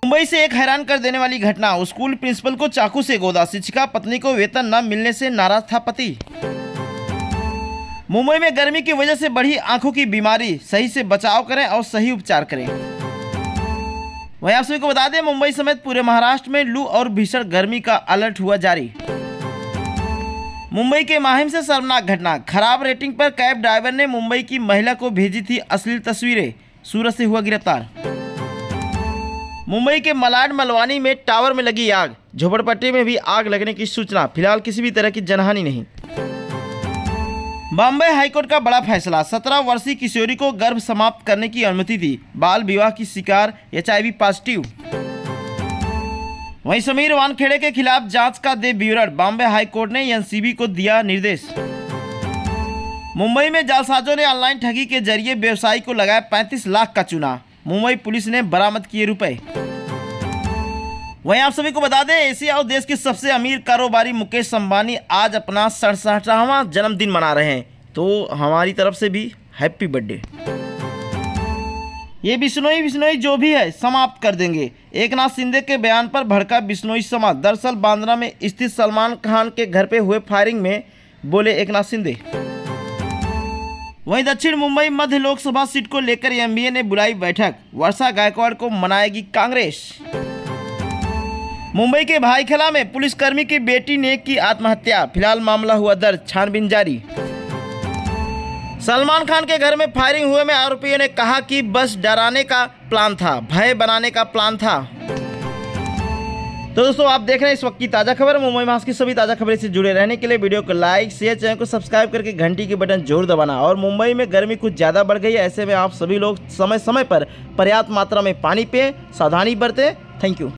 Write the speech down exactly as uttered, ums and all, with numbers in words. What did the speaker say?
मुंबई से एक हैरान कर देने वाली घटना। स्कूल प्रिंसिपल को चाकू से गोदा, शिक्षिका पत्नी को वेतन न मिलने से नाराज था पति। मुंबई में गर्मी की वजह से बढ़ी आंखों की बीमारी, सही से बचाव करें और सही उपचार करें। वहीं आप सभी को बता दें, मुंबई समेत पूरे महाराष्ट्र में लू और भीषण गर्मी का अलर्ट हुआ जारी। मुंबई के माहिम से शर्मनाक घटना। खराब रेटिंग पर कैब ड्राइवर ने मुंबई की महिला को भेजी थी अश्लील तस्वीरें, सूरत से हुआ गिरफ्तार। मुंबई के मलाड मलवानी में टावर में लगी आग, झोपड़पट्टी में भी आग लगने की सूचना, फिलहाल किसी भी तरह की जनहानि नहीं। बॉम्बे हाईकोर्ट का बड़ा फैसला। सत्रह वर्षीय किशोरी को गर्भ समाप्त करने की अनुमति दी, बाल विवाह की शिकार, एचआईवी पॉजिटिव। वहीं समीर वानखेड़े के खिलाफ जांच का दे विवरण, बॉम्बे हाईकोर्ट ने एनसीबी को दिया निर्देश। मुंबई में जालसाजों ने ऑनलाइन ठगी के जरिए व्यवसायी को लगाया पैंतीस लाख का चूना, मुंबई पुलिस ने बरामद किए रुपए। वहीं आप सभी को बता दें, एशिया और देश के सबसे अमीर कारोबारी मुकेश अंबानी आज अपना सड़सठवां जन्मदिन मना रहे हैं, तो हमारी तरफ से भी हैप्पी बर्थडे। ये बिश्नोई बिश्नोई जो भी है समाप्त कर देंगे। एकनाथ शिंदे के बयान पर भड़का बिश्नोई समाज। दरअसल बांद्रा में स्थित सलमान खान के घर पे हुए फायरिंग में बोले एकनाथ शिंदे। वहीं दक्षिण मुंबई मध्य लोकसभा सीट को लेकर एमबीए ने बुलाई बैठक, वर्षा गायकवाड़ को मनाएगी कांग्रेस। मुंबई के भाईखला में पुलिसकर्मी की बेटी ने की आत्महत्या, फिलहाल मामला हुआ दर्ज, छानबीन जारी। सलमान खान के घर में फायरिंग हुए में आरोपियों ने कहा कि बस डराने का प्लान था, भय बनाने का प्लान था। तो दोस्तों, आप देख रहे हैं इस वक्त की ताज़ा खबर। मुंबई महाराष्ट्र की सभी ताज़ा खबरें से जुड़े रहने के लिए वीडियो को लाइक शेयर, चैनल को सब्सक्राइब करके घंटी के बटन जरूर दबाना। और मुंबई में गर्मी कुछ ज़्यादा बढ़ गई है, ऐसे में आप सभी लोग समय समय पर पर्याप्त मात्रा में पानी पिएं, सावधानी बरतें। Thank you.